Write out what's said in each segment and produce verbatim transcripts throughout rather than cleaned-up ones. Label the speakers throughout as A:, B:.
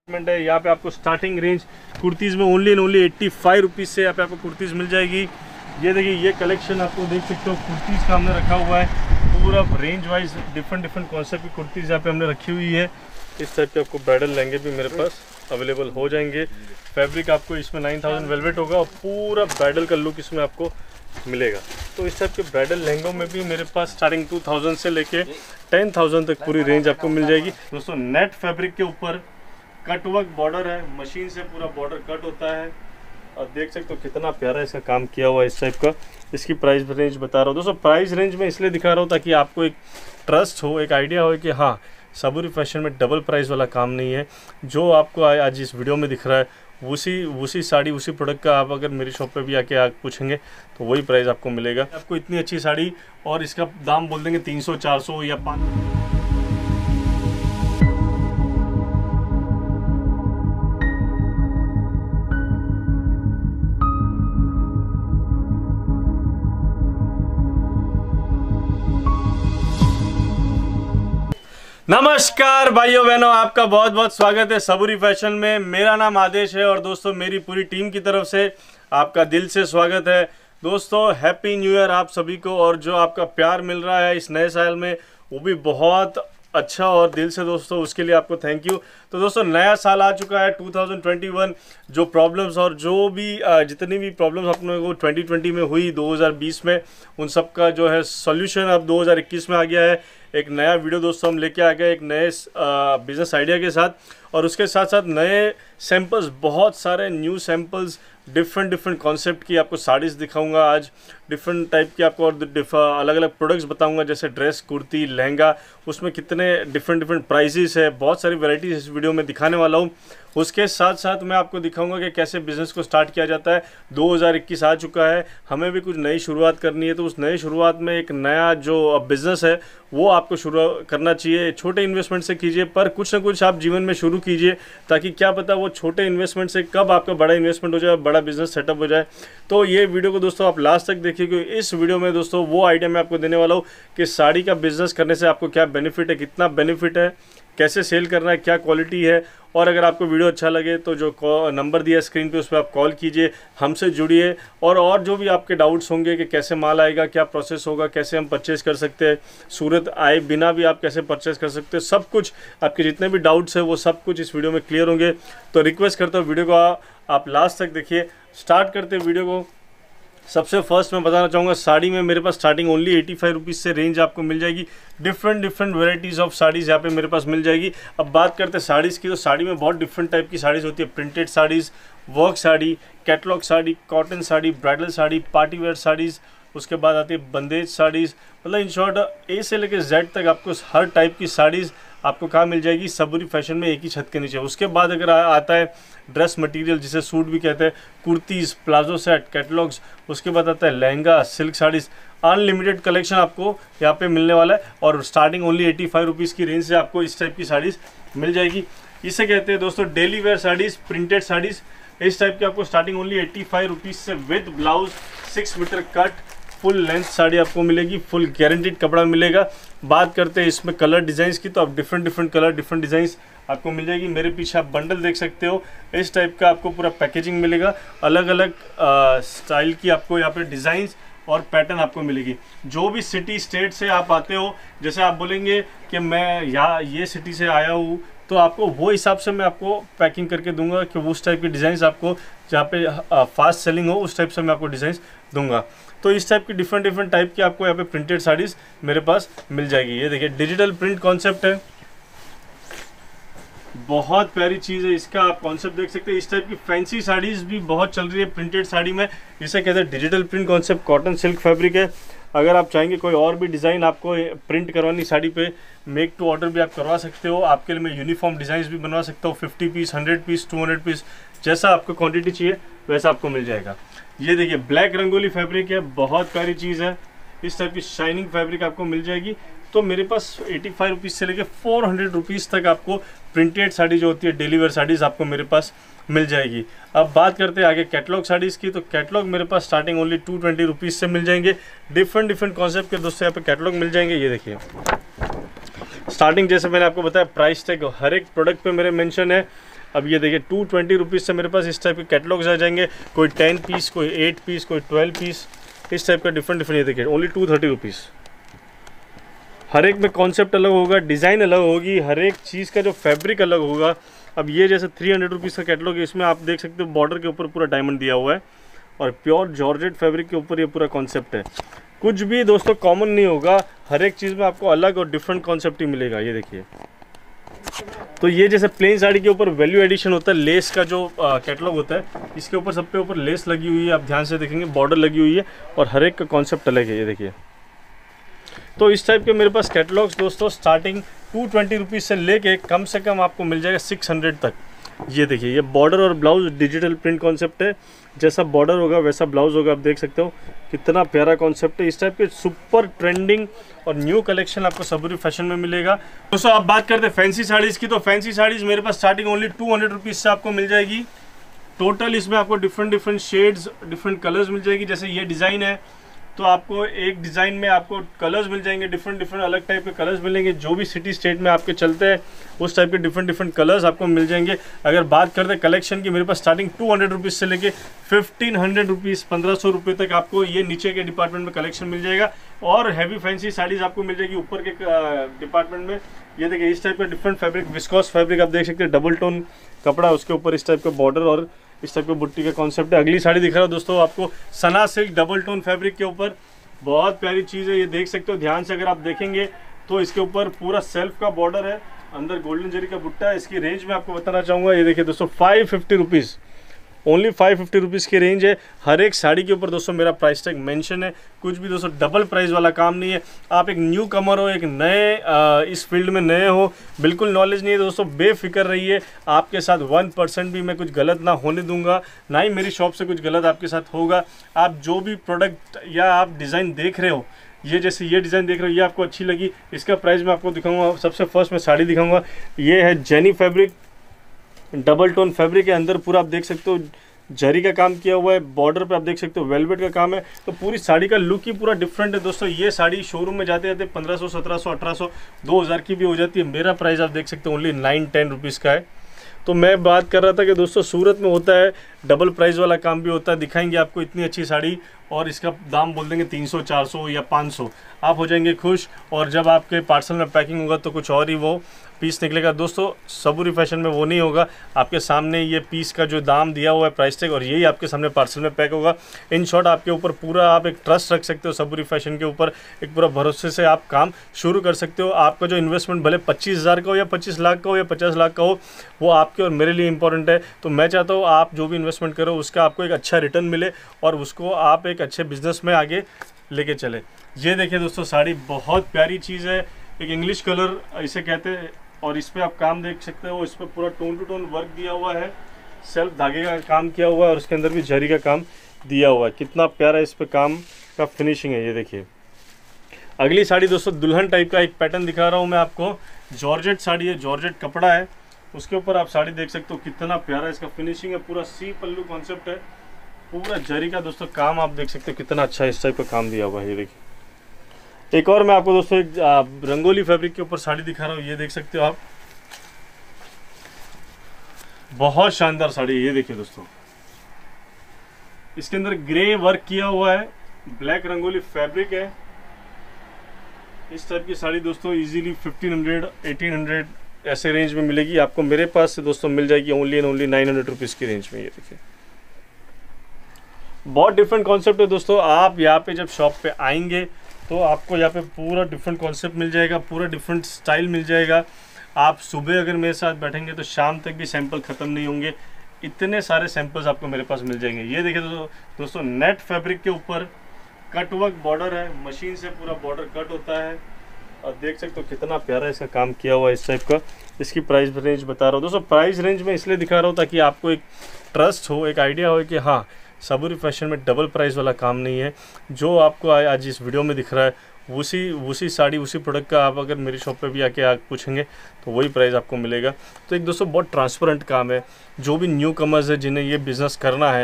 A: है। यहाँ पे आपको स्टार्टिंग रेंज कुर्तीज़ में only and only eighty five rupees से यहाँ पे आपको कुर्तीज़ मिल जाएगी। ये देखिए ये कलेक्शन आपको देख सकते हो कुर्तीज़ का हमने रखा हुआ है पूरा range wise, different different concept की कुर्तीज़ यहाँ पे हमने रखी हुई है। इस टाइप के आपको ब्राइडल लहंगे भी मेरे पास अवेलेबल हो जाएंगे। फैब्रिक आपको इसमें नाइन थाउजेंड वेलवेट होगा और पूरा ब्राइडल का लुक इसमें आपको मिलेगा। तो इस टाइप के ब्राइडल लहंगों में भी मेरे पास स्टार्टिंग टू थाउजेंड से लेके टेन थाउजेंड तक पूरी रेंज आपको मिल जाएगी। दोस्तों नेट फैब्रिक के ऊपर कट वर्क बॉर्डर है, मशीन से पूरा बॉर्डर कट होता है और देख सकते हो कितना प्यारा इसका काम किया हुआ है इस टाइप का। इसकी प्राइस रेंज बता रहा हूँ दोस्तों, प्राइस रेंज में इसलिए दिखा रहा हूँ ताकि आपको एक ट्रस्ट हो, एक आइडिया हो कि हाँ सबूरी फैशन में डबल प्राइस वाला काम नहीं है। जो आपको आज इस वीडियो में दिख रहा है उसी उसी साड़ी उसी प्रोडक्ट का आप अगर मेरी शॉप पे भी आके आके पूछेंगे तो वही प्राइस आपको मिलेगा। आपको इतनी अच्छी साड़ी और इसका दाम बोल देंगे तीन सौ चार सौ या पाँच। नमस्कार भाइयों बहनों, आपका बहुत बहुत स्वागत है सबूरी फैशन में। मेरा नाम आदेश है और दोस्तों मेरी पूरी टीम की तरफ से आपका दिल से स्वागत है। दोस्तों हैप्पी न्यू ईयर आप सभी को, और जो आपका प्यार मिल रहा है इस नए साल में वो भी बहुत अच्छा और दिल से दोस्तों, उसके लिए आपको थैंक यू। तो दोस्तों नया साल आ चुका है टू थाउजेंड ट्वेंटी वन। जो प्रॉब्लम्स और जो भी जितनी भी प्रॉब्लम्स अपने को ट्वेंटी ट्वेंटी में हुई दो हज़ार बीस में, उन सब का जो है सॉल्यूशन अब दो हज़ार इक्कीस में आ गया है। एक नया वीडियो दोस्तों हम लेके आ गए एक नए बिजनेस आइडिया के साथ, और उसके साथ साथ नए सैम्पल्स, बहुत सारे new samples, different different concept की आपको साड़ीज़ दिखाऊंगा आज, डिफरेंट टाइप की आपको और अलग अलग प्रोडक्ट्स बताऊंगा जैसे ड्रेस, कुर्ती, लहंगा, उसमें कितने डिफरेंट डिफरेंट प्राइजेस है, बहुत सारी वैरायटीज इस वीडियो में दिखाने वाला हूं। उसके साथ साथ मैं आपको दिखाऊंगा कि कैसे बिज़नेस को स्टार्ट किया जाता है। दो हज़ार इक्कीस आ चुका है, हमें भी कुछ नई शुरुआत करनी है, तो उस नई शुरुआत में एक नया जो बिज़नेस है वो आपको शुरू करना चाहिए। छोटे इन्वेस्टमेंट से कीजिए, पर कुछ ना कुछ आप जीवन में शुरू कीजिए, ताकि क्या पता वो छोटे इन्वेस्टमेंट से कब आपका बड़ा इन्वेस्टमेंट हो जाए, बड़ा बिजनेस सेटअप हो जाए। तो ये वीडियो को दोस्तों आप लास्ट तक देखिए, क्योंकि इस वीडियो में दोस्तों वो आइडिया मैं आपको देने वाला हूँ कि साड़ी का बिजनेस करने से आपको क्या बेनिफिट है, कितना बेनिफिट है, कैसे सेल करना है, क्या क्वालिटी है। और अगर आपको वीडियो अच्छा लगे तो जो नंबर दिया है स्क्रीन पे उस पर आप कॉल कीजिए, हमसे जुड़िए, और और जो भी आपके डाउट्स होंगे कि कैसे माल आएगा, क्या प्रोसेस होगा, कैसे हम परचेज़ कर सकते हैं, सूरत आए बिना भी आप कैसे परचेज़ कर सकते हैं, सब कुछ आपके जितने भी डाउट्स हैं वो सब कुछ इस वीडियो में क्लियर होंगे। तो रिक्वेस्ट करता हूँ वीडियो को आ, आप लास्ट तक देखिए। स्टार्ट करते हैं वीडियो को। सबसे फर्स्ट मैं बताना चाहूँगा, साड़ी में मेरे पास starting only eighty five rupees से रेंज आपको मिल जाएगी। Different different varieties of saris यहाँ पे मेरे पास मिल जाएगी। अब बात करते हैं साड़ीज़ की, तो साड़ी में बहुत डिफरेंट टाइप की साड़ीज़ होती है। Printed saris, work sari, catalogue sari, cotton sari, bridal sari, party wear saris, उसके बाद आती है बंदेज साड़ीज़। मतलब इन शॉर्ट ए से लेकर जेड तक आपको हर टाइप की साड़ीज़ आपको कहाँ मिल जाएगी, सबूरी फैशन में, एक ही छत के नीचे। उसके बाद अगर आ, आता है ड्रेस मटेरियल जिसे सूट भी कहते हैं, कुर्तीज़, प्लाजो सेट, कैटलॉग्स, उसके बाद आता है lehenga, silk saris. Unlimited collection आपको यहाँ पे मिलने वाला है, और starting only eighty five rupees की रेंज से आपको इस टाइप की साड़ीज़ मिल जाएगी। इसे कहते हैं दोस्तों daily wear saris, printed saris. इस टाइप की आपको starting only eighty five rupees से with blouse, six metre cut, full length sari आपको मिलेगी, फुल गारंटीड कपड़ा मिलेगा। बात करते हैं इसमें कलर डिज़ाइंस की, तो आप different different colour, different designs आपको मिल जाएगी। मेरे पीछे आप बंडल देख सकते हो, इस टाइप का आपको पूरा पैकेजिंग मिलेगा। अलग अलग स्टाइल की आपको यहाँ पे डिज़ाइंस और पैटर्न आपको मिलेगी। जो भी सिटी स्टेट से आप आते हो, जैसे आप बोलेंगे कि मैं यहाँ ये सिटी से आया हूँ, तो आपको वो हिसाब से मैं आपको पैकिंग करके दूंगा कि उस टाइप की डिज़ाइंस आपको जहाँ पे फास्ट सेलिंग हो उस टाइप से मैं आपको डिज़ाइंस दूंगा। तो इस टाइप की डिफरेंट डिफरेंट टाइप की आपको यहाँ पे प्रिंटेड साड़ीज़ मेरे पास मिल जाएगी। ये देखिए डिजिटल प्रिंट कॉन्सेप्ट है, बहुत प्यारी चीज़ है। इसका आप कॉन्सेप्ट देख सकते हैं। इस टाइप की फैंसी साड़ीज़ भी बहुत चल रही है प्रिंटेड साड़ी में, जिसे कहते हैं digital print concept. Cotton silk fabric है। अगर आप चाहेंगे कोई और भी डिज़ाइन आपको प्रिंट करवानी साड़ी पे, मेक टू ऑर्डर भी आप करवा सकते हो। आपके लिए मैं यूनिफॉर्म डिज़ाइन भी बनवा सकता हूँ, fifty piece, hundred piece, two hundred piece, जैसा आपको क्वांटिटी चाहिए वैसा आपको मिल जाएगा। ये देखिए ब्लैक रंगोली फैब्रिक है, बहुत प्यारी चीज़ है। इस टाइप की शाइनिंग फैब्रिक आपको मिल जाएगी। तो मेरे पास एटी फाइव रुपीज़ से लेके फोर हंड्रेड रुपीज़ तक आपको प्रिंटेड साड़ी जो होती है, डेली वेयर साड़ीज़ आपको मेरे पास मिल जाएगी। अब बात करते हैं आगे कैटलॉग साड़ीज़ की, तो कैटलॉग मेरे पास starting only two twenty rupees से मिल जाएंगे। डिफरेंट डिफरेंट कॉन्सेप्ट के दोस्तों यहाँ पे कैटलॉग मिल जाएंगे। ये देखिए स्टार्टिंग, जैसे मैंने आपको बताया, प्राइस टैग हर एक प्रोडक्ट पे मेरे मेंशन है। अब ये देखिए टू ट्वेंटी रुपीज़ से मेरे पास इस टाइप के कैटलॉग्स आ जाएंगे, कोई टेन पीस, कोई एट पीस, कोई ट्वेल्व पीस, इस टाइप का डिफरेंट डिफरेंट। ये देखिए ओनली टू थर्टी रुपीज़। हर एक में कॉन्सेप्ट अलग होगा, डिज़ाइन अलग होगी, हर एक चीज़ का जो फैब्रिक अलग होगा। अब ये जैसे थ्री हंड्रेड रुपीज़ का कैटलॉग है, इसमें आप देख सकते हो बॉर्डर के ऊपर पूरा डायमंड दिया हुआ है और प्योर जॉर्जेट फैब्रिक के ऊपर ये पूरा कॉन्सेप्ट है। कुछ भी दोस्तों कॉमन नहीं होगा, हर एक चीज़ में आपको अलग और डिफरेंट कॉन्सेप्ट ही मिलेगा। ये देखिए, तो ये जैसे प्लेन साड़ी के ऊपर वैल्यू एडिशन होता है, लेस का जो कैटलॉग होता है, इसके ऊपर सब पे ऊपर लेस लगी हुई है, आप ध्यान से देखेंगे बॉर्डर लगी हुई है और हर एक का कॉन्सेप्ट अलग है। ये देखिए, तो इस टाइप के मेरे पास कैटलॉग्स दोस्तों स्टार्टिंग टू ट्वेंटी रुपीज़ से लेके कम से कम आपको मिल जाएगा सिक्स हंड्रेड तक। ये देखिए, ये बॉर्डर और ब्लाउज डिजिटल प्रिंट कॉन्सेप्ट है, जैसा बॉर्डर होगा वैसा ब्लाउज होगा। आप देख सकते हो कितना प्यारा कॉन्सेप्ट है। इस टाइप के सुपर ट्रेंडिंग और न्यू कलेक्शन आपको सबूरी फैशन में मिलेगा। दोस्तों आप बात करते हैं फैंसी साड़ीज़ की, तो फैंसी साड़ीज़ मेरे पास starting only two hundred rupees से आपको मिल जाएगी। टोटल इसमें आपको different different shades, different colours मिल जाएगी। जैसे ये डिज़ाइन है तो आपको एक डिज़ाइन में आपको कलर्स मिल जाएंगे, डिफरेंट डिफरेंट अलग टाइप के कलर्स मिलेंगे। जो भी सिटी स्टेट में आपके चलते हैं उस टाइप के डिफरेंट डिफरेंट कलर्स आपको मिल जाएंगे। अगर बात करते हैं कलेक्शन की, मेरे पास स्टार्टिंग टू हंड्रेड रुपीज़ से लेके फिफ्टीन हंड्रेड रुपीज़ पंद्रह सौ रुपये तक आपको ये नीचे के डिपार्टमेंट में कलेक्शन मिल जाएगा। और हैवी फैंसी साड़ीज़ आपको मिल जाएगी ऊपर के डिपार्टमेंट में। ये देखिए, इस टाइप का डिफरेंट फैब्रिक, विस्कोस फैब्रिक आप देख सकते हैं, डबल टोन कपड़ा, उसके ऊपर इस टाइप का बॉर्डर और इस टाइप का बुट्टी का कॉन्सेप्ट है। अगली साड़ी दिख रहा है दोस्तों आपको Sana silk double tone fabric के ऊपर, बहुत प्यारी चीज़ है। ये देख सकते हो ध्यान से, अगर आप देखेंगे तो इसके ऊपर पूरा सेल्फ का बॉर्डर है, अंदर गोल्डन जरी का बुट्टा है। इसकी रेंज में आपको बताना चाहूँगा, ये देखिए दोस्तों five fifty rupees, only five fifty rupees की रेंज है। हर एक साड़ी के ऊपर दोस्तों मेरा प्राइस टैग मेंशन है, कुछ भी दोस्तों डबल प्राइस वाला काम नहीं है। आप एक न्यू कमर हो, एक नए आ, इस फील्ड में नए हो, बिल्कुल नॉलेज नहीं है दोस्तों, बेफिक्र रहिए। आपके साथ वन परसेंट भी मैं कुछ गलत ना होने दूंगा, ना ही मेरी शॉप से कुछ गलत आपके साथ होगा। आप जो भी प्रोडक्ट या आप डिज़ाइन देख रहे हो, ये जैसे ये डिज़ाइन देख रहे हो, ये आपको अच्छी लगी, इसका प्राइस मैं आपको दिखाऊंगा। सबसे फर्स्ट मैं साड़ी दिखाऊंगा, ये है जेनी फैब्रिक, डबल टोन फैब्रिक है। अंदर पूरा आप देख सकते हो जरी का काम किया हुआ है, बॉर्डर पे आप देख सकते हो वेलवेट का काम है। तो पूरी साड़ी का लुक ही पूरा डिफरेंट है दोस्तों। ये साड़ी शोरूम में जाते जाते पंद्रह सौ, सत्रह सौ, अठारह सौ, दो हज़ार की भी हो जाती है। मेरा प्राइस आप देख सकते हो ओनली नाइन टेन रुपीज़ का है। तो मैं बात कर रहा था कि दोस्तों सूरत में होता है डबल प्राइस वाला काम भी होता है। दिखाएंगे आपको इतनी अच्छी साड़ी और इसका दाम बोल देंगे तीन सौ, चार सौ या पाँच सौ, आप हो जाएंगे खुश। और जब आपके पार्सल में पैकिंग होगा तो कुछ और ही वो पीस निकलेगा। दोस्तों सबूरी फैशन में वो नहीं होगा, आपके सामने ये पीस का जो दाम दिया हुआ है प्राइस टैग, और यही आपके सामने पार्सल में पैक होगा। इन शॉर्ट आपके ऊपर पूरा आप एक ट्रस्ट रख सकते हो सबूरी फैशन के ऊपर, एक पूरा भरोसे से आप काम शुरू कर सकते हो। आपका जो इन्वेस्टमेंट भले पच्चीस हज़ार का हो या पच्चीस लाख का हो या पचास लाख का हो, वो आपके और मेरे लिए इंपॉर्टेंट है। तो मैं चाहता हूँ आप जो भी इन्वेस्टमेंट करो उसका आपको एक अच्छा रिटर्न मिले और उसको आप एक अच्छे बिजनेस में आगे लेके चले। ये देखिए दोस्तों, साड़ी बहुत प्यारी चीज़ है, एक इंग्लिश कलर इसे कहते हैं, और इस पर आप काम देख सकते हो। इस पर पूरा टोन टू टोन वर्क दिया हुआ है, सेल्फ धागे का काम किया हुआ है और उसके अंदर भी जरी का काम दिया हुआ है। कितना प्यारा इस पर काम का फिनिशिंग है। ये देखिए, अगली साड़ी दोस्तों दुल्हन टाइप का एक पैटर्न दिखा रहा हूँ मैं आपको। जॉर्जेट साड़ी है, जॉर्जेट कपड़ा है, उसके ऊपर आप साड़ी देख सकते हो, कितना प्यारा इसका फिनिशिंग है। पूरा सी पल्लू कॉन्सेप्ट है, पूरा जरी का दोस्तों काम आप देख सकते हो, कितना अच्छा इस टाइप का काम दिया हुआ है। ये देखिए, एक और मैं आपको दोस्तों एक रंगोली फैब्रिक के ऊपर साड़ी दिखा रहा हूँ। ये देख सकते हो आप, बहुत शानदार साड़ी है। ये देखिए दोस्तों, इसके अंदर ग्रे वर्क किया हुआ है, ब्लैक रंगोली फैब्रिक है। इस टाइप की साड़ी दोस्तों easily fifteen hundred, eighteen hundred ऐसे रेंज में मिलेगी आपको। मेरे पास से दोस्तों मिल जाएगी only and only nine hundred rupees की रेंज में। ये देखिए, बहुत डिफरेंट कॉन्सेप्ट है दोस्तों। आप यहाँ पे जब शॉप पे आएंगे तो आपको यहाँ पे पूरा डिफरेंट कॉन्सेप्ट मिल जाएगा, पूरा डिफरेंट स्टाइल मिल जाएगा। आप सुबह अगर मेरे साथ बैठेंगे तो शाम तक भी सैंपल ख़त्म नहीं होंगे, इतने सारे सैंपल्स आपको मेरे पास मिल जाएंगे। ये देखिए दोस्तों, दोस्तों नेट फैब्रिक के ऊपर कट वर्क बॉर्डर है, मशीन से पूरा बॉर्डर कट होता है और देख सकते हो कितना प्यारा इसका काम किया हुआ है इस टाइप का। इसकी प्राइस रेंज बता रहा हूँ दोस्तों, प्राइस रेंज में इसलिए दिखा रहा हूँ ताकि आपको एक ट्रस्ट हो, एक आइडिया हो कि हाँ सबूरी फैशन में डबल प्राइस वाला काम नहीं है। जो आपको आज इस वीडियो में दिख रहा है उसी उसी साड़ी उसी प्रोडक्ट का आप अगर मेरी शॉप पे भी आके आ पूछेंगे तो वही प्राइस आपको मिलेगा। तो एक दोस्तों बहुत ट्रांसपेरेंट काम है। जो भी न्यू कमर्स है जिन्हें ये बिज़नेस करना है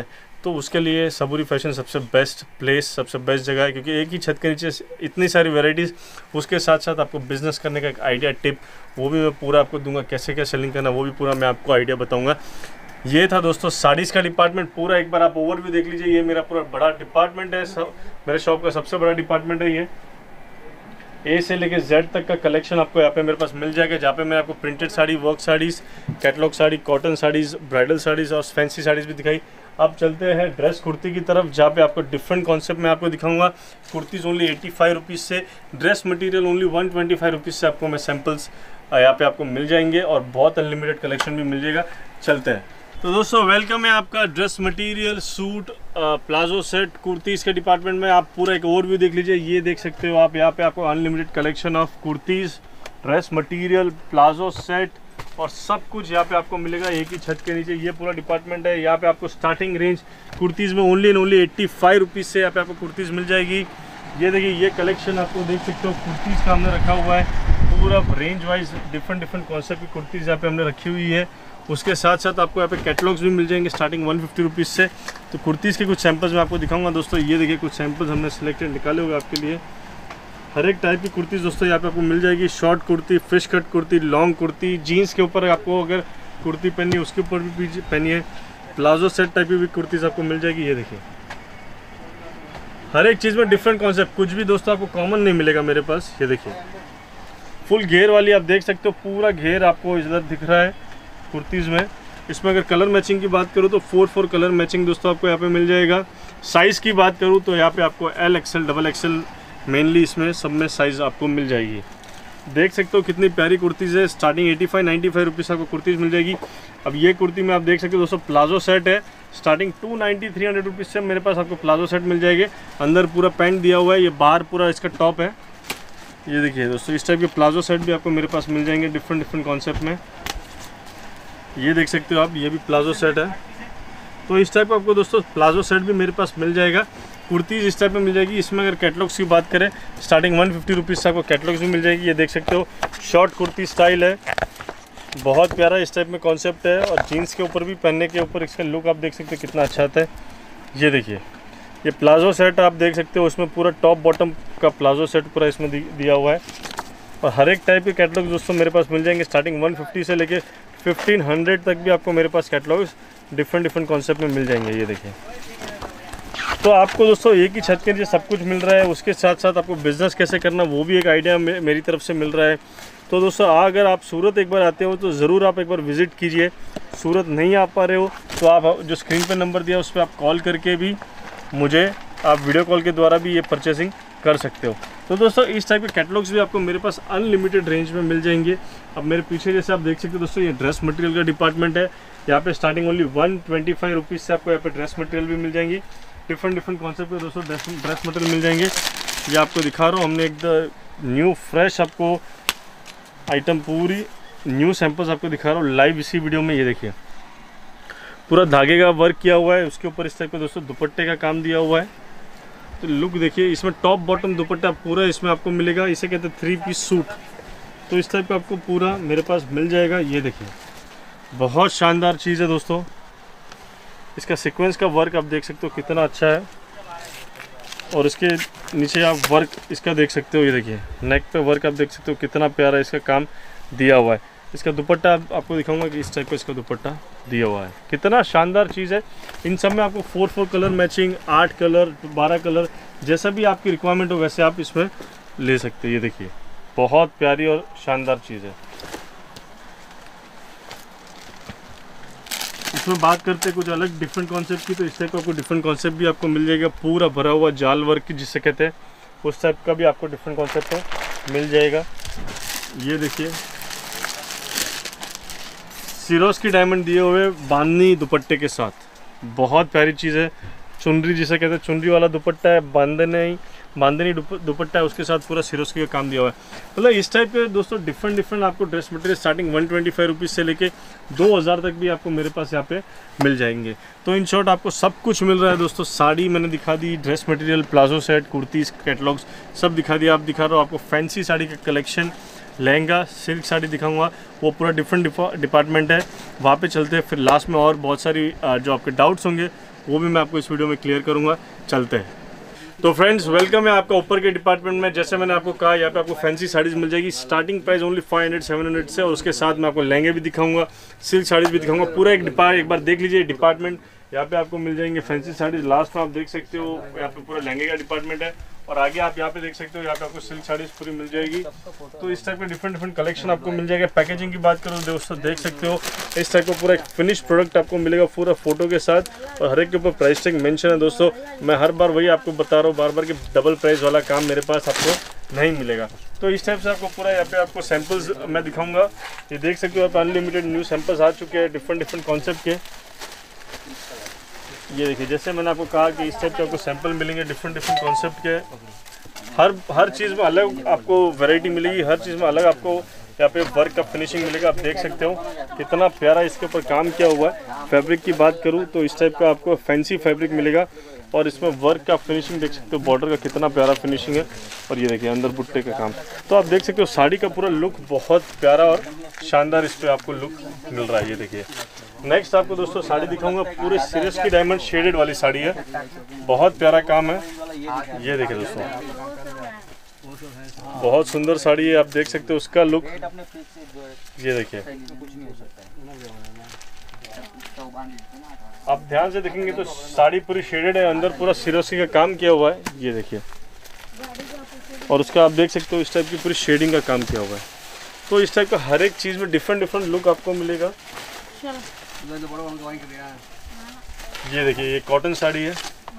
A: तो उसके लिए सबूरी फैशन सबसे बेस्ट प्लेस, सबसे बेस्ट जगह है, क्योंकि एक ही छत के नीचे इतनी सारी वैरायटीज़, उसके साथ साथ आपको बिज़नेस करने का एक आइडिया टिप वो भी मैं पूरा आपको दूंगा, कैसे क्या सेलिंग करना वो भी पूरा मैं आपको आइडिया बताऊंगा। ये था दोस्तों साड़ीज़ का डिपार्टमेंट पूरा। एक बार आप ओवरव्यू देख लीजिए, ये मेरा पूरा बड़ा डिपार्टमेंट है, सब मेरे शॉप का सबसे बड़ा डिपार्टमेंट है। ये ए से लेके जेड तक का कलेक्शन आपको यहाँ पे मेरे पास मिल जाएगा, जहाँ पे मैं आपको printed sari, work saris, catalogue sari, cotton saris, bridal saris और फैंसी साड़ीज़ भी दिखाई। अब चलते हैं ड्रेस कुर्ती की तरफ, जहाँ पे आपको डिफरेंट कॉन्सेप्ट में आपको दिखाऊंगा। Kurtis only eighty five rupees से, dress material only one twenty five rupees से आपको मैं सैम्पल्स यहाँ पे आपको मिल जाएंगे और बहुत अनलिमिटेड कलेक्शन भी मिल जाएगा। चलते हैं। तो दोस्तों वेलकम है आपका dress material, suit, palazzo set, kurtis के डिपार्टमेंट में। आप पूरा एक ओवरव्यू देख लीजिए, ये देख सकते हो आप, यहाँ पे आपको unlimited collection of kurtis, dress material, palazzo set और सब कुछ यहाँ पे आपको मिलेगा एक ही छत के नीचे। ये पूरा डिपार्टमेंट है। यहाँ पे आपको स्टार्टिंग रेंज कुर्तीज़ में only and only eighty five rupees से यहाँ पे आपको कुर्तीज़ मिल जाएगी। ये देखिए, ये कलेक्शन आपको देख सकते हो कुर्तीज़ का हमने रखा हुआ है पूरा range wise, different different concept की कुर्तीज़ यहाँ पे हमने रखी हुई है। उसके साथ साथ आपको यहाँ पे कैटलॉग्स भी मिल जाएंगे स्टार्टिंग वन फिफ्टी रुपीज़ से। तो कुर्तीज़ के कुछ सैंपल्स मैं आपको दिखाऊंगा दोस्तों। ये देखिए कुछ सैंपल्स हमने सिलेक्टेड निकाले हुए आपके लिए। हर एक टाइप की कुर्तीज़ दोस्तों यहाँ पे आपको मिल जाएगी। Short kurti, fish cut kurti, long kurti, jeans के ऊपर आपको अगर कुर्ती पहनी है उसके ऊपर भी पहनी है, प्लाजो सेट टाइप की भी कुर्तीज़ आपको मिल जाएगी। ये देखिए हर एक चीज़ में डिफरेंट कॉन्सेप्ट, कुछ भी दोस्तों आपको कॉमन नहीं मिलेगा मेरे पास। ये देखिए फुल घेर वाली आप देख सकते हो, पूरा घेर आपको इधर दिख रहा है कुर्तीज़ में। इसमें अगर कलर मैचिंग की बात करूँ तो फोर फोर कलर मैचिंग दोस्तों आपको यहाँ पे मिल जाएगा। साइज़ की बात करूँ तो यहाँ पे आपको L XL, double XL mainly इसमें सब में साइज़ आपको मिल जाएगी। देख सकते हो कितनी प्यारी कुर्तीज़ है। Starting eighty five ninety five rupees आपको कुर्तीज़ मिल जाएगी। अब ये कुर्ती में आप देख सकते हो दोस्तों प्लाजो सेट है, starting two ninety three hundred rupees से मेरे पास आपको प्लाजो सेट मिल जाएंगे। अंदर पूरा पैंट दिया हुआ है, ये बाहर पूरा इसका टॉप है। ये देखिए दोस्तों इस टाइप के प्लाजो सेट भी आपको मेरे पास मिल जाएंगे डिफरेंट डिफरेंट कॉन्सेप्ट में। ये देख सकते हो आप, ये भी प्लाजो सेट है। तो इस टाइप का आपको दोस्तों प्लाजो सेट भी मेरे पास मिल जाएगा। कुर्तीज़ इस टाइप में मिल जाएगी। इसमें अगर कैटलॉग्स की बात करें स्टार्टिंग वन फिफ्टी रुपीज़ से आपको कैटलॉग्स भी मिल जाएगी। ये देख सकते हो शॉर्ट कुर्ती स्टाइल है, बहुत प्यारा इस टाइप में कॉन्सेप्ट है और जीन्स के ऊपर भी पहनने के ऊपर इसका लुक आप देख सकते हो कितना अच्छा आता है। ये देखिए ये प्लाजो सेट आप देख सकते हो, उसमें पूरा टॉप बॉटम का प्लाजो सेट पूरा इसमें दिया हुआ है और हर एक टाइप के कैटलॉग दोस्तों मेरे पास मिल जाएंगे। स्टार्टिंग वन फिफ्टी से लेके फिफ्टीन हंड्रेड तक भी आपको मेरे पास कैटलॉग्स डिफरेंट डिफरेंट कॉन्सेप्ट में मिल जाएंगे। ये देखिए तो आपको दोस्तों एक ही छत के नीचे सब कुछ मिल रहा है। उसके साथ साथ आपको बिज़नेस कैसे करना वो भी एक आइडिया मे, मेरी तरफ से मिल रहा है। तो दोस्तों अगर आप सूरत एक बार आते हो तो ज़रूर आप एक बार विज़िट कीजिए। सूरत नहीं आ पा रहे हो तो आप जो स्क्रीन पर नंबर दिया उस पर आप कॉल करके भी मुझे आप वीडियो कॉल के द्वारा भी ये परचेसिंग कर सकते हो। तो दोस्तों इस टाइप के कैटलॉग्स भी आपको मेरे पास अनलिमिटेड रेंज में मिल जाएंगे। अब मेरे पीछे जैसे आप देख सकते हो दोस्तों ये ड्रेस मटेरियल का डिपार्टमेंट है। यहाँ पे starting only one twenty five rupees से आपको यहाँ पे ड्रेस मटेरियल भी मिल जाएंगी। डिफरेंट डिफरेंट कॉन्सेप्ट के दोस्तों ड्रेस ड्रेस मटेरियल मिल जाएंगे। ये आपको दिखा रहा हूँ, हमने एक न्यू फ्रेश आपको आइटम पूरी न्यू सैंपल्स आपको दिखा रहा हूँ लाइव इसी वीडियो में। ये देखिए पूरा धागे का वर्क किया हुआ है, उसके ऊपर इस टाइप का दोस्तों दुपट्टे का काम दिया हुआ है। तो लुक देखिए, इसमें टॉप बॉटम दुपट्टा पूरा इसमें आपको मिलेगा। इसे कहते हैं थ्री पीस सूट। तो इस टाइप का आपको पूरा मेरे पास मिल जाएगा। ये देखिए बहुत शानदार चीज़ है दोस्तों। इसका सीक्वेंस का वर्क आप देख सकते हो कितना अच्छा है और इसके नीचे आप वर्क इसका देख सकते हो। ये देखिए नेक पे वर्क आप देख सकते हो कितना प्यारा इसका काम दिया हुआ है। इसका दुपट्टा आप, आपको दिखाऊंगा कि इस टाइप का इसका दुपट्टा दिया हुआ है, कितना शानदार चीज़ है। इन सब में आपको फोर फोर कलर मैचिंग, आठ कलर, बारह कलर, जैसा भी आपकी रिक्वायरमेंट हो वैसे आप इसमें ले सकते हैं। ये देखिए बहुत प्यारी और शानदार चीज़ है। इसमें बात करते हैं कुछ अलग डिफरेंट कॉन्सेप्ट की, तो इस टाइप का आपको डिफरेंट कॉन्सेप्ट भी आपको मिल जाएगा। पूरा भरा हुआ जाल वर्क जिसे कहते हैं उस टाइप का भी आपको डिफरेंट कॉन्सेप्ट मिल जाएगा। ये देखिए सिरोस की डायमंड दिए हुए बांधनी दुपट्टे के साथ, बहुत प्यारी चीज़ है। चुनरी जिसे कहते हैं, चुनरी वाला दुपट्टा है, बांधनी बांधनी दुपट्टा है, उसके साथ पूरा सिरोस्की का काम दिया हुआ है। मतलब इस टाइप के दोस्तों डिफरेंट डिफरेंट आपको dress material starting one twenty five rupees से लेके दो हज़ार तक भी आपको मेरे पास यहाँ पे मिल जाएंगे। तो इन शॉर्ट आपको सब कुछ मिल रहा है दोस्तों। साड़ी मैंने दिखा दी, dress material, palazzo set, kurtis, catalogues सब दिखा दिया। आप दिखा रहा हूँ आपको फैंसी साड़ी का कलेक्शन, लहंगा, सिल्क साड़ी दिखाऊंगा, वो पूरा डिफरेंट डिपार्टमेंट है, वहाँ पे चलते हैं। फिर लास्ट में और बहुत सारी जो आपके डाउट्स होंगे वो भी मैं आपको इस वीडियो में क्लियर करूँगा। चलते हैं। तो फ्रेंड्स, वेलकम है आपका ऊपर के डिपार्टमेंट में। जैसे मैंने आपको कहा, यहाँ पे आपको फैंसी साड़ीज़ मिल जाएगी। Starting price only five hundred seven hundred से, और उसके साथ मैं आपको लहंगे भी दिखाऊंगा, सिल्क साड़ीज़ भी दिखाऊंगा। पूरा एक डिपार्ट एक बार देख लीजिए डिपार्टमेंट। यहाँ पे आपको मिल जाएंगे फैंसी साड़ीज़। लास्ट में आप देख सकते हो यहाँ पे पूरा लहंगे का डिपार्टमेंट है, और आगे आप यहाँ पे देख सकते हो यहाँ पे आपको सिल्क साड़ीज़ पूरी मिल जाएगी। तो इस टाइप के डिफरेंट डिफरेंट कलेक्शन आपको मिल जाएगा। पैकेजिंग की बात करो दोस्तों, देख सकते हो इस टाइप का पूरा एक फिनिश प्रोडक्ट आपको मिलेगा पूरा फोटो के साथ, और हर एक के ऊपर प्राइस टैग मेंशन है। दोस्तों मैं हर बार वही आपको बता रहा हूँ बार बार कि डबल प्राइस वाला काम मेरे पास आपको नहीं मिलेगा। तो इस टाइप से आपको पूरा यहाँ पे आपको सैंपल्स मैं दिखाऊंगा। ये देख सकते हो आप, अनलिमिटेड न्यू सैंपल्स आ चुके हैं डिफरेंट डिफरेंट कॉन्सेप्ट के। ये देखिए, जैसे मैंने आपको कहा कि इस टाइप के आपको सैंपल मिलेंगे डिफरेंट डिफरेंट कॉन्सेप्ट के। हर हर चीज़ में अलग आपको वैरायटी मिलेगी, हर चीज़ में अलग आपको यहाँ पे वर्क का फिनिशिंग मिलेगा। आप देख सकते हो कितना प्यारा इसके ऊपर काम किया हुआ है। फैब्रिक की बात करूँ तो इस टाइप का आपको फैंसी फैब्रिक मिलेगा, और इसमें वर्क का फिनिशिंग देख सकते हो, बॉर्डर का कितना प्यारा फिनिशिंग है। और ये देखिए अंदर बुट्टे का काम। तो आप देख सकते हो साड़ी का पूरा लुक बहुत प्यारा और शानदार इस पर आपको लुक मिल रहा है। ये देखिए, नेक्स्ट आपको दोस्तों साड़ी दिखाऊंगा, पूरे सीरियस की डायमंड शेडेड वाली साड़ी है, बहुत प्यारा काम है। ये देखिए दोस्तों, बहुत सुंदर साड़ी है, आप देख सकते हो उसका लुक। ये देखिए, आप ध्यान से देखेंगे तो साड़ी पूरी शेडेड है, अंदर पूरा सिरोस्की का काम किया हुआ है। ये देखिए, और उसका आप देख सकते हो इस टाइप की पूरी शेडिंग का काम किया हुआ है। तो इस टाइप का हर एक चीज़ में डिफरेंट डिफरेंट लुक आपको मिलेगा। ये देखिए, ये कॉटन साड़ी है,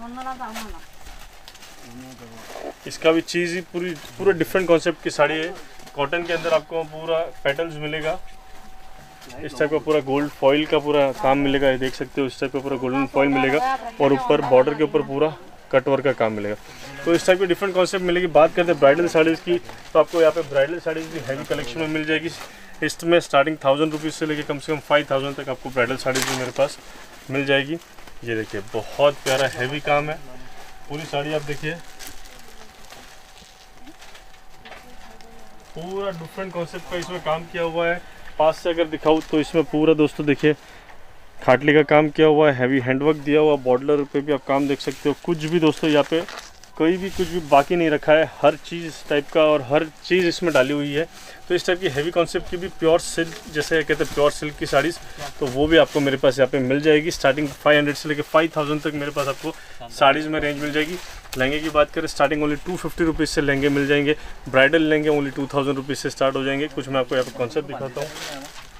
A: इसका भी चीज़ ही पूरी पूरा डिफरेंट कॉन्सेप्ट की साड़ी है। कॉटन के अंदर आपको पूरा पैटर्न्स मिलेगा, इस टाइप का पूरा गोल्ड फॉइल का पूरा काम मिलेगा। ये देख सकते हो इस टाइप का पूरा गोल्डन फॉइल मिलेगा, और ऊपर बॉर्डर के ऊपर पूरा कट वर्क का काम मिलेगा। तो इस टाइप के डिफरेंट कॉन्सेप्ट मिलेगी। बात करते हैं ब्राइडल साड़ीज़ की, तो आपको यहाँ पे ब्राइडल साड़ीज़ भी हैवी कलेक्शन में मिल जाएगी। इसमें स्टार्टिंग थाउजेंड रुपीज़ से लेके कम से कम फाइव थाउजेंड तक आपको ब्राइडल साड़ीज़ भी मेरे पास मिल जाएगी। ये देखिए, बहुत प्यारा हैवी काम है पूरी साड़ी। आप देखिए पूरा डिफरेंट कॉन्सेप्ट का इसमें काम किया हुआ है। पास से अगर दिखाऊँ तो इसमें पूरा दोस्तों देखिए खाटली का काम किया हुआ है, हैवी हैंडवर्क दिया हुआ, बॉर्डर पे भी आप काम देख सकते हो। कुछ भी दोस्तों यहाँ पे कोई भी कुछ भी बाकी नहीं रखा है, हर चीज़ इस टाइप का और हर चीज़ इसमें डाली हुई है। तो इस टाइप की हैवी कॉन्सेप्ट की भी प्योर सिल्क, जैसे कहते हैं प्योर सिल्क की साड़ीज़, तो वो भी आपको मेरे पास यहाँ पे मिल जाएगी। स्टार्टिंग फाइव हंड्रेड से लेकर फाइव थाउजेंड तक मेरे पास आपको साड़ीज़ में रेंज मिल जाएगी। लहंगे की बात करें, starting only two fifty rupees से लहंगे मिल जाएंगे। ब्राइडल लहंगे ओनली टू थाउजेंड रुपीज़ से स्टार्ट हो जाएंगे। कुछ मैं आपको यहाँ पे कॉन्सेप्ट दिखाता हूँ।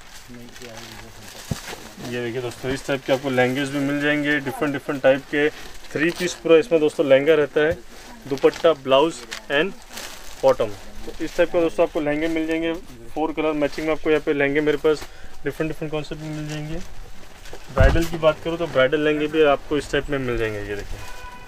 A: ये देखिए दोस्तों, इस टाइप के आपको लहंगेज भी मिल जाएंगे, डिफरेंट डिफरेंट टाइप के। थ्री पीस पूरा इसमें दोस्तों लहंगा रहता है, दुपट्टा, ब्लाउज एंड बॉटम। तो इस टाइप का दोस्तों आपको लहंगे मिल जाएंगे। फोर कलर मैचिंग में आपको यहाँ पे लहंगे मेरे पास डिफरेंट डिफरेंट कॉन्सेप्ट में मिल जाएंगे। ब्राइडल की बात करूँ तो ब्राइडल लहंगे भी आपको इस टाइप में मिल जाएंगे। ये देखिए,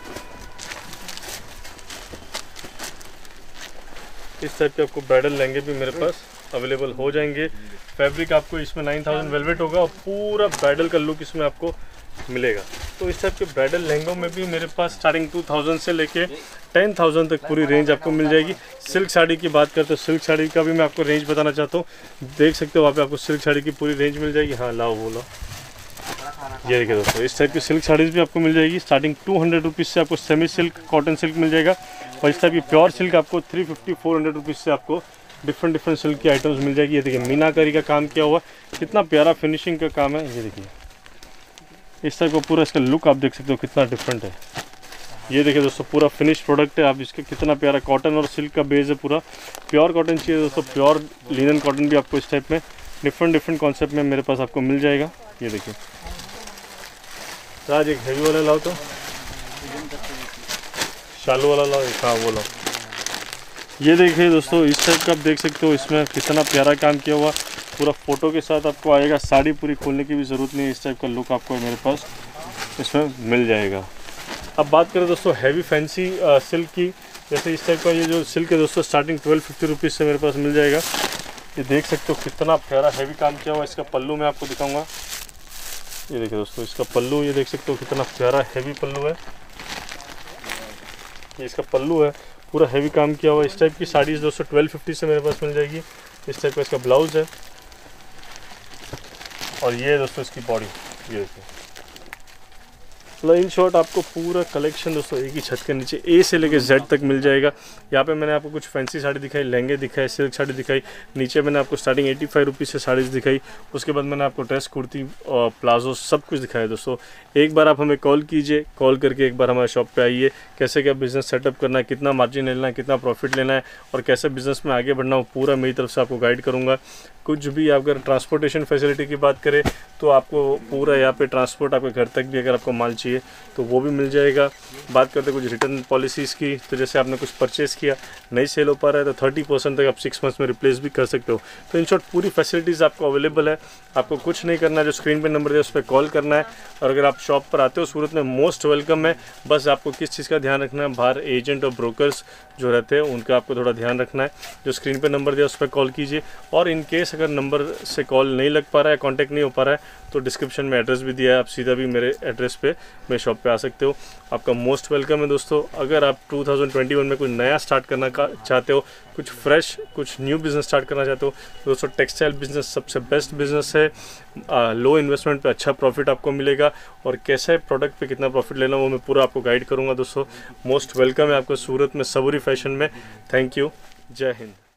A: इस टाइप के आपको ब्राइडल लहंगे भी मेरे पास अवेलेबल हो जाएंगे। फैब्रिक आपको इसमें नाइन थाउजेंड वेलवेट होगा, और पूरा ब्राइडल का लुक इसमें आपको मिलेगा। तो इस टाइप के ब्राइडल लहंगों में भी मेरे पास स्टार्टिंग टू थाउजेंड से लेके टेन थाउजेंड तक पूरी रेंज आपको मिल जाएगी। सिल्क साड़ी की बात करते हो, सिल्क साड़ी का भी मैं आपको रेंज बताना चाहता हूँ। देख सकते हो वहाँ पे आपको सिल्क साड़ी की पूरी रेंज मिल जाएगी। हाँ लाओ बोलो। ये देखिए दोस्तों, इस टाइप की सिल्क साड़ीज़ भी आपको मिल जाएगी। स्टार्टिंग टू हंड्रेड रुपीज़ से आपको सेमी सिल्क, कॉटन सिल्क मिल जाएगा, और इस टाइप की प्योर सिल्क आपको three fifty four hundred rupees से आपको डिफरेंट डिफरेंट सिल्क की आइटम्स मिल जाएगी। ये देखिए, मीनाकारी का काम किया हुआ, कितना प्यारा फिनिशिंग का काम है। ये देखिए, इस टाइप का पूरा इसका लुक आप देख सकते हो कितना डिफरेंट है। ये देखिए दोस्तों, पूरा फिनिश प्रोडक्ट है। आप इसका कितना प्यारा कॉटन और सिल्क का बेस है, पूरा प्योर कॉटन चाहिए दोस्तों, प्योर लिनन कॉटन भी आपको इस टाइप में डिफरेंट डिफरेंट कॉन्सेप्ट में मेरे पास आपको मिल जाएगा। ये देखिए, राज एक हैवी वाला लाओ, तो शालू वाला लाओ, हाँ वो लाओ। ये देखिए दोस्तों, इस टाइप का आप देख सकते हो, इसमें कितना प्यारा काम किया हुआ, पूरा फोटो के साथ आपको आएगा। साड़ी पूरी खोलने की भी ज़रूरत नहीं है, इस टाइप का लुक आपको मेरे पास इसमें मिल जाएगा। अब बात करें दोस्तों हैवी फैंसी सिल्क की, जैसे इस टाइप का ये जो सिल्क है दोस्तों, स्टार्टिंग ट्वेल्व फिफ्टी रुपीज़ से मेरे पास मिल जाएगा। ये देख सकते हो कितना प्यारा हैवी काम किया हुआ। इसका पल्लू मैं आपको दिखाऊँगा। ये देखिए दोस्तों, इसका पल्लू ये देख सकते हो कितना प्यारा हैवी पल्लू है। ये इसका पल्लू है, पूरा हैवी काम किया हुआ। इस टाइप की साड़ीज़ दोस्तों ट्वेल्व फिफ्टी से मेरे पास मिल जाएगी। इस टाइप का इसका ब्लाउज है, और ये दोस्तों इसकी बॉडी। ये देखिए, मतलब इन शॉर्ट आपको पूरा कलेक्शन दोस्तों एक ही छत के नीचे ए से लेके जेड तक मिल जाएगा। यहाँ पे मैंने आपको कुछ फैंसी साड़ी दिखाई, लहंगे दिखाए, सिल्क साड़ी दिखाई, नीचे मैंने आपको स्टार्टिंग एटी फाइव रुपीज़ से साड़ीज़ दिखाई, उसके बाद मैंने आपको ड्रेस, कुर्ती और प्लाजो सब कुछ दिखाया दोस्तों। एक बार आप हमें कॉल कीजिए, कॉल करके एक बार हमारे शॉप पे आइए, कैसे क्या बिज़नेस सेटअप करना है, कितना मार्जिन लेना है, कितना प्रॉफिट लेना है और कैसे बिज़नेस में आगे बढ़ना हो, पूरा मेरी तरफ से आपको गाइड करूँगा। कुछ भी अगर ट्रांसपोर्टेशन फैसिलिटी की बात करें तो आपको पूरा यहाँ पे ट्रांसपोर्ट आपके घर तक भी अगर आपको माल चाहिए तो वो भी मिल जाएगा। बात करते कुछ रिटर्न पॉलिसीज़ की, तो जैसे आपने कुछ परचेज़ किया, नहीं सेल हो पा रहा है तो थर्टी परसेंट तक आप सिक्स मंथ्स में रिप्लेस भी कर सकते हो। तो इन शॉर्ट पूरी फैसिलिटीज़ आपको अवेलेबल है। आपको कुछ नहीं करना है, जो स्क्रीन पे नंबर है उस पर कॉल करना है। और अगर आप शॉप पर आते हो सूरत में, मोस्ट वेलकम है। बस आपको किस चीज़ का ध्यान रखना है, बाहर एजेंट और ब्रोकर्स जो रहते हैं उनका आपको थोड़ा ध्यान रखना है। जो स्क्रीन पे नंबर दिया उस पर कॉल कीजिए, और इन केस अगर नंबर से कॉल नहीं लग पा रहा है, कांटेक्ट नहीं हो पा रहा है, तो डिस्क्रिप्शन में एड्रेस भी दिया है, आप सीधा भी मेरे एड्रेस पे मेरे शॉप पे आ सकते हो। आपका मोस्ट वेलकम है दोस्तों। अगर आप टू थाउजेंड ट्वेंटी वन में कुछ नया स्टार्ट करना का चाहते हो, कुछ फ्रेश, कुछ न्यू बिज़नेस स्टार्ट करना चाहते हो दोस्तों, टेक्सटाइल बिज़नेस सबसे बेस्ट बिज़नेस है। आ, लो इन्वेस्टमेंट पे अच्छा प्रॉफिट आपको मिलेगा, और कैसे प्रोडक्ट पे कितना प्रॉफिट लेना वो मैं पूरा आपको गाइड करूँगा दोस्तों। मोस्ट वेलकम है आपको सूरत में सबूरी फैशन में। थैंक यू, जय हिंद।